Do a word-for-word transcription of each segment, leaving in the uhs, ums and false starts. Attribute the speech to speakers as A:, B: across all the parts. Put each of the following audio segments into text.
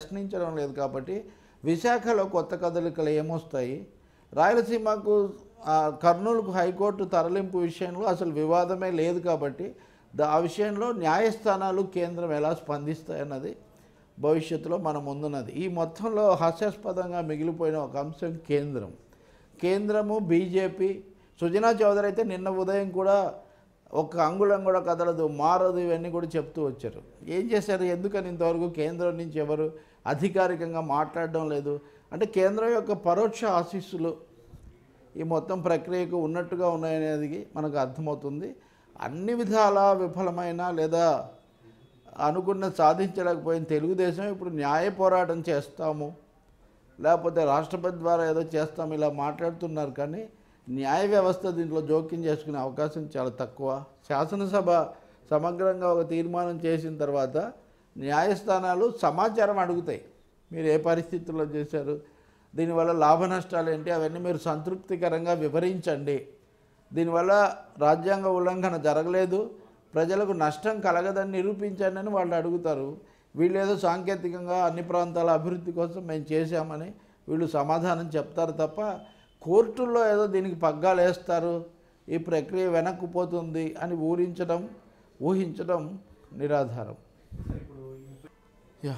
A: ప్రశ్నించడం లేదు కాబట్టి విశాఖలో కొత్త కదలికలు ఏమొస్తాయి? రాయలసీమకు కర్నూలుకు హైకోర్టు తరలింపు విషయంలో అసలు వివాదమే లేదు కాబట్టి ఆ విషయంలో న్యాయస్థానాలు కేంద్రం ఎలా స్పందిస్తాయన్నది భవిష్యత్తులో మన ముందున్నది. ఈ మొత్తంలో హాస్యాస్పదంగా మిగిలిపోయిన ఒక అంశం కేంద్రం. కేంద్రము బీజేపీ. సుజనా చౌదరి అయితే నిన్న ఉదయం కూడా ఒక అంగుళం కూడా కదలదు, మారదు, ఇవన్నీ కూడా చెప్తూ వచ్చారు. ఏం చేశారు? ఎందుకని ఇంతవరకు కేంద్రం నుంచి ఎవరు అధికారికంగా మాట్లాడడం లేదు? అంటే కేంద్రం యొక్క పరోక్ష ఆశీస్సులు ఈ మొత్తం ప్రక్రియకు ఉన్నట్టుగా ఉన్నాయనేది మనకు అర్థమవుతుంది. అన్ని విధాలా విఫలమైన లేదా అనుకున్న సాధించలేకపోయిన తెలుగుదేశం ఇప్పుడు న్యాయ పోరాటం చేస్తాము, లేకపోతే రాష్ట్రపతి ద్వారా ఏదో చేస్తాము ఇలా మాట్లాడుతున్నారు. కానీ న్యాయ వ్యవస్థ దీంట్లో జోక్యం చేసుకునే అవకాశం చాలా తక్కువ. శాసనసభ సమగ్రంగా ఒక తీర్మానం చేసిన తర్వాత న్యాయస్థానాలు సమాచారం అడుగుతాయి. మీరు ఏ పరిస్థితుల్లో చేశారు, దీనివల్ల లాభ నష్టాలు ఏంటి, అవన్నీ మీరు సంతృప్తికరంగా వివరించండి. దీనివల్ల రాజ్యాంగ ఉల్లంఘన జరగలేదు, ప్రజలకు నష్టం కలగదని నిరూపించండి అని వాళ్ళు అడుగుతారు. వీళ్ళు ఏదో సాంకేతికంగా అన్ని ప్రాంతాల అభివృద్ధి కోసం మేము చేశామని వీళ్ళు సమాధానం చెప్తారు తప్ప కోర్టుల్లో ఏదో దీనికి పగ్గాలు వేస్తారు, ఈ ప్రక్రియ వెనక్కిపోతుంది అని ఊహించడం ఊహించడం నిరాధారం. యా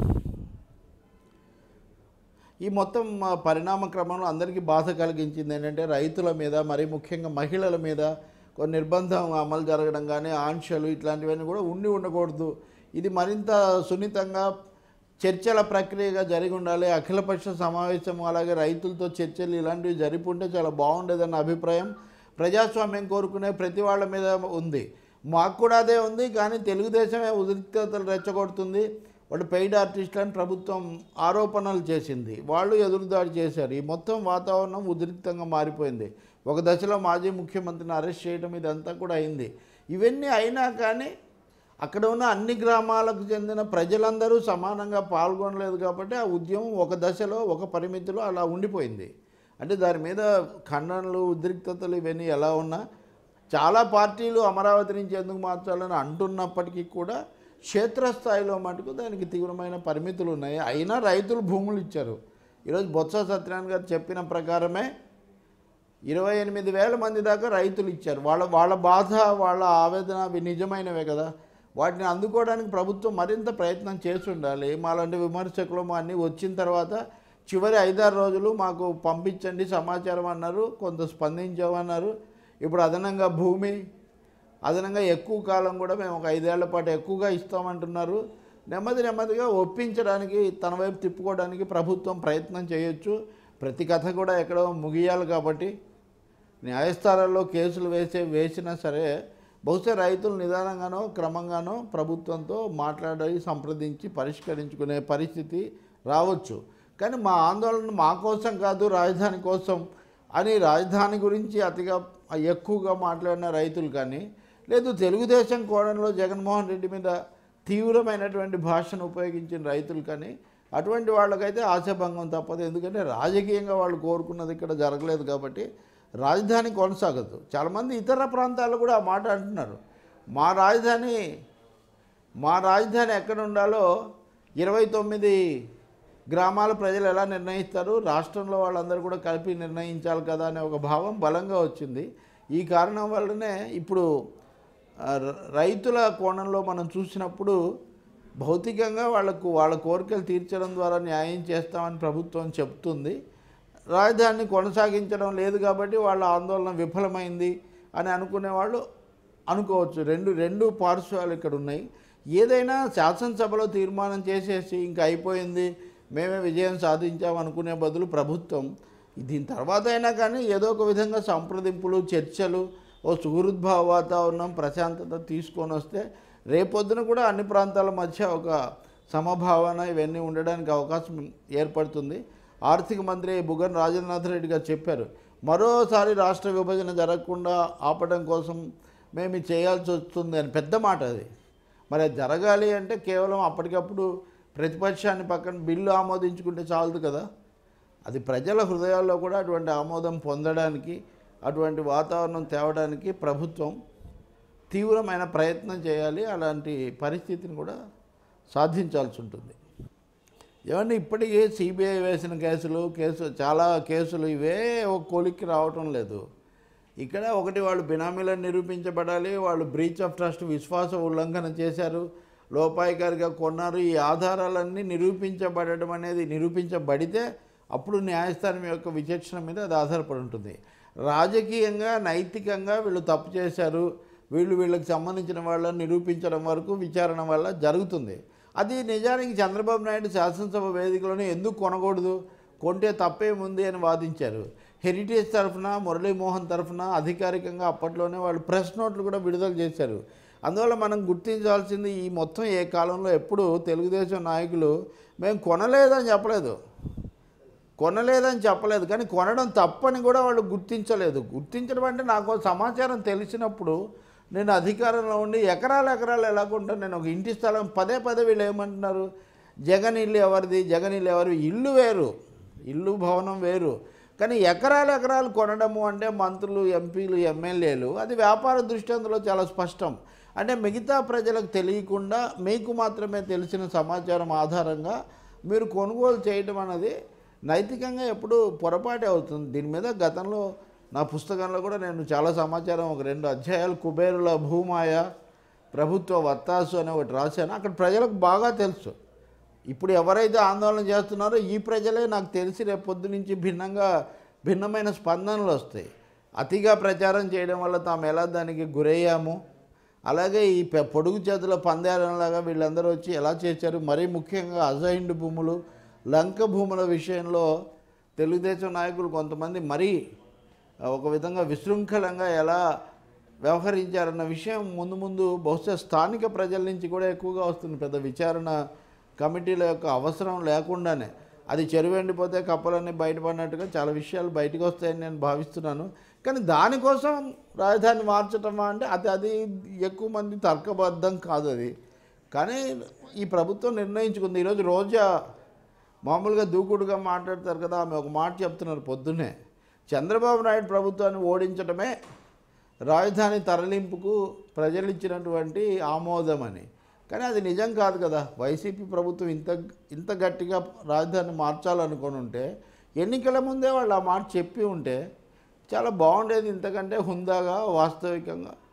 A: ఈ మొత్తం పరిణామ క్రమంలో అందరికీ బాధ కలిగించింది ఏంటంటే రైతుల మీద, మరీ ముఖ్యంగా మహిళల మీద కొన్ని నిర్బంధం అమలు జరగడం కానీ ఆంక్షలు ఇట్లాంటివన్నీ కూడా ఉండి ఉండకూడదు. ఇది మరింత సున్నితంగా చర్చల ప్రక్రియగా జరిగి ఉండాలి. అఖిలపక్ష సమావేశం అలాగే రైతులతో చర్చలు ఇలాంటివి జరిపుంటే చాలా బాగుండేదన్న అభిప్రాయం ప్రజాస్వామ్యం కోరుకునే ప్రతి వాళ్ళ మీద ఉంది. మాకు కూడా అదే ఉంది. కానీ తెలుగుదేశమే ఉద్రిక్తతలు రెచ్చగొడుతుంది. వాళ్ళు పెయిడ్ ఆర్టిస్టులని ప్రభుత్వం ఆరోపణలు చేసింది, వాళ్ళు ఎదురుదాడి చేశారు. ఈ మొత్తం వాతావరణం ఉద్రిక్తంగా మారిపోయింది. ఒక దశలో మాజీ ముఖ్యమంత్రిని అరెస్ట్ చేయడం ఇదంతా కూడా అయింది. ఇవన్నీ అయినా కానీ అక్కడ ఉన్న అన్ని గ్రామాలకు చెందిన ప్రజలందరూ సమానంగా పాల్గొనలేదు కాబట్టి ఆ ఉద్యమం ఒక దశలో ఒక పరిమితిలో అలా ఉండిపోయింది. అంటే దాని మీద ఖండనలు ఉద్రిక్తతలు ఇవన్నీ ఎలా ఉన్నా చాలా పార్టీలు అమరావతి నుంచి ఎందుకు మార్చాలని అంటున్నప్పటికీ కూడా క్షేత్రస్థాయిలో మటుకు దానికి తీవ్రమైన పరిమితులు ఉన్నాయి. అయినా రైతులు భూములు ఇచ్చారు. ఈరోజు బొత్స సత్యనారాయణ గారు చెప్పిన ప్రకారమే ఇరవై ఎనిమిది వేల మంది దాకా రైతులు ఇచ్చారు. వాళ్ళ వాళ్ళ బాధ వాళ్ళ ఆవేదన అవి నిజమైనవే కదా. వాటిని అందుకోవడానికి ప్రభుత్వం మరింత ప్రయత్నం చేసి ఉండాలి. మాలాంటి విమర్శకులు మా అన్నీ వచ్చిన తర్వాత చివరి ఐదారు రోజులు మాకు పంపించండి సమాచారం అన్నారు, కొంత స్పందించామన్నారు. ఇప్పుడు అదనంగా భూమి, అదనంగా ఎక్కువ కాలం కూడా మేము ఒక ఐదేళ్ల పాటు ఎక్కువగా ఇస్తామంటున్నారు. నెమ్మది నెమ్మదిగా ఒప్పించడానికి తన వైపు తిప్పుకోవడానికి ప్రభుత్వం ప్రయత్నం చేయొచ్చు. ప్రతి కథ కూడా ఎక్కడో ముగియాలి కాబట్టి న్యాయస్థానాల్లో కేసులు వేసే వేసినా సరే బహుశా రైతులు నిదానంగానో క్రమంగానో ప్రభుత్వంతో మాట్లాడి సంప్రదించి పరిష్కరించుకునే పరిస్థితి రావచ్చు. కానీ మా ఆందోళన మా కోసం కాదు, రాజధాని కోసం అని రాజధాని గురించి అతిగా ఎక్కువగా మాట్లాడిన రైతులు కానీ, లేదు తెలుగుదేశం కోణంలో జగన్మోహన్ రెడ్డి మీద తీవ్రమైనటువంటి భాషను ఉపయోగించిన రైతులు కానీ, అటువంటి వాళ్ళకైతే ఆశాభంగం తప్పదు. ఎందుకంటే రాజకీయంగా వాళ్ళు కోరుకున్నది ఇక్కడ జరగలేదు కాబట్టి రాజధాని కొనసాగదు. చాలామంది ఇతర ప్రాంతాల్లో కూడా ఆ మాట అంటున్నారు. మా రాజధాని మా రాజధాని ఎక్కడ ఉండాలో ఇరవై తొమ్మిది గ్రామాల ప్రజలు ఎలా నిర్ణయిస్తారు, రాష్ట్రంలో వాళ్ళందరూ కూడా కలిపి నిర్ణయించాలి కదా అనే ఒక భావం బలంగా వచ్చింది. ఈ కారణం వల్లనే ఇప్పుడు రైతుల కోణంలో మనం చూసినప్పుడు భౌతికంగా వాళ్లకు వాళ్ళ కోరికలు తీర్చడం ద్వారా న్యాయం చేస్తామని ప్రభుత్వం చెప్తుంది. రాజధానిని కొనసాగించడం లేదు కాబట్టి వాళ్ళ ఆందోళన విఫలమైంది అని అనుకునే వాళ్ళు అనుకోవచ్చు. రెండు రెండు పార్శ్వాలు ఇక్కడ ఉన్నాయి. ఏదైనా శాసనసభలో తీర్మానం చేసేసి ఇంకా అయిపోయింది, మేమే విజయం సాధించాం అనుకునే బదులు ప్రభుత్వం దీని తర్వాత అయినా కానీ ఏదో ఒక విధంగా సంప్రదింపులు, చర్చలు, ఓ సుహృద్భావ వాతావరణం, ప్రశాంతత తీసుకొని వస్తే రేపొద్దున కూడా అన్ని ప్రాంతాల మధ్య ఒక సమభావన ఇవన్నీ ఉండడానికి అవకాశం ఏర్పడుతుంది. ఆర్థిక మంత్రి బుగ్గన రాజేంద్రనాథ్ రెడ్డి గారు చెప్పారు, మరోసారి రాష్ట్ర విభజన జరగకుండా ఆపడం కోసం మేము చేయాల్సి వస్తుంది అని. పెద్ద మాట అది. మరి అది జరగాలి అంటే కేవలం అప్పటికప్పుడు ప్రతిపక్షాన్ని పక్కన బిల్లు ఆమోదించుకుంటే చాలదు కదా. అది ప్రజల హృదయాల్లో కూడా అటువంటి ఆమోదం పొందడానికి, అటువంటి వాతావరణం తేవడానికి ప్రభుత్వం తీవ్రమైన ప్రయత్నం చేయాలి. అలాంటి పరిస్థితిని కూడా సాధించాల్సి ఉంటుంది. ఏమంటే ఇప్పటికీ సిబిఐ వేసిన కేసులు కేసు చాలా కేసులు ఇవే ఒక కొలిక్కి రావటం లేదు. ఇక్కడ ఒకటి వాళ్ళు బినామీలను నిరూపించబడాలి, వాళ్ళు బ్రీచ్ ఆఫ్ ట్రస్ట్ విశ్వాస ఉల్లంఘన చేశారు, లోపాయికారిగా కొన్నారు. ఈ ఆధారాలన్నీ నిరూపించబడడం అనేది నిరూపించబడితే అప్పుడు న్యాయస్థానం యొక్క విచక్షణ మీద అది ఆధారపడి ఉంటుంది. రాజకీయంగా నైతికంగా వీళ్ళు తప్పు చేశారు, వీళ్ళు వీళ్ళకి సంబంధించిన వాళ్ళని నిరూపించడం వరకు విచారణ వల్ల జరుగుతుంది. అది నిజానికి చంద్రబాబు నాయుడు శాసనసభ వేదికలోనే ఎందుకు కొనకూడదు, కొంటే తప్పేముంది అని వాదించారు. హెరిటేజ్ తరఫున మురళీమోహన్ తరఫున అధికారికంగా అప్పట్లోనే వాళ్ళు ప్రెస్ నోట్లు కూడా విడుదల చేశారు. అందువల్ల మనం గుర్తించాల్సింది ఈ మొత్తం ఏ కాలంలో ఎప్పుడు తెలుగుదేశం నాయకులు మేము కొనలేదని చెప్పలేదు, కొనలేదని చెప్పలేదు, కానీ కొనడం తప్పని కూడా వాళ్ళు గుర్తించలేదు. గుర్తించడం అంటే నాకు సమాచారం తెలిసినప్పుడు నేను అధికారంలో ఉండి ఎకరాలు ఎకరాలు ఎలా కొంటాను, నేను ఒక ఇంటి స్థలం పదే పదే వీళ్ళు ఏమంటున్నారు, జగన్ ఇల్లు ఎవరిది, జగన్ ఇల్లు ఎవరిది, ఇల్లు వేరు, ఇల్లు భవనం వేరు, కానీ ఎకరాలు ఎకరాలు కొనడము అంటే మంత్రులు, ఎంపీలు, ఎమ్మెల్యేలు, అది వ్యాపార దృష్టాంతంలో చాలా స్పష్టం. అంటే మిగతా ప్రజలకు తెలియకుండా మీకు మాత్రమే తెలిసిన సమాచారం ఆధారంగా మీరు కొనుగోలు చేయడం అనేది నైతికంగా ఎప్పుడు పొరపాటే అవుతుంది. దీని మీద గతంలో నా పుస్తకంలో కూడా నేను చాలా సమాచారం ఒక రెండు అధ్యాయాలు కుబేరుల భూమాయ ప్రభుత్వ వత్తాసు అని ఒకటి రాశాను. అక్కడ ప్రజలకు బాగా తెలుసు. ఇప్పుడు ఎవరైతే ఆందోళన చేస్తున్నారో ఈ ప్రజలే నాకు తెలిసి రేపు పొద్దు నుంచి భిన్నంగా భిన్నమైన స్పందనలు వస్తాయి. అతిగా ప్రచారం చేయడం వల్ల తాము ఎలా దానికి గురయ్యాము, అలాగే ఈ పొడుగు చేతుల పందేరంలాగా వీళ్ళందరూ వచ్చి ఎలా చేశారు, మరీ ముఖ్యంగా అజైన్డ్ భూములు, లంక భూముల విషయంలో తెలుగుదేశం నాయకులు కొంతమంది మరీ ఒక విధంగా విశృంఖలంగా ఎలా వ్యవహరించారన్న విషయం ముందు ముందు బహుశా స్థానిక ప్రజల నుంచి కూడా ఎక్కువగా వస్తుంది. పెద్ద విచారణ కమిటీల యొక్క అవసరం లేకుండానే అది చెరువు ఎండిపోతే కప్పలన్నీ బయటపడినట్టుగా చాలా విషయాలు బయటకు వస్తాయని నేను భావిస్తున్నాను. కానీ దానికోసం రాజధాని మార్చటమా అంటే అది అది ఎక్కువ మంది తర్కబద్ధం కాదు అది. కానీ ఈ ప్రభుత్వం నిర్ణయించుకుంది. ఈరోజు రోజా మామూలుగా దూకుడుగా మాట్లాడతారు కదా, ఆమె ఒక మాట చెప్తున్నారు పొద్దున్నే, చంద్రబాబు నాయుడు ప్రభుత్వాన్ని ఓడించడమే రాజధాని తరలింపుకు ప్రజలు ఇచ్చినటువంటి ఆమోదం అని. కానీ అది నిజం కాదు కదా. వైసీపీ ప్రభుత్వం ఇంత ఇంత గట్టిగా రాజధాని మార్చాలనుకొని ఉంటే ఎన్నికల ముందే వాళ్ళు ఆ మాట చెప్పి ఉంటే చాలా బాగుండేది. ఇంతకంటే హుందాగా వాస్తవికంగా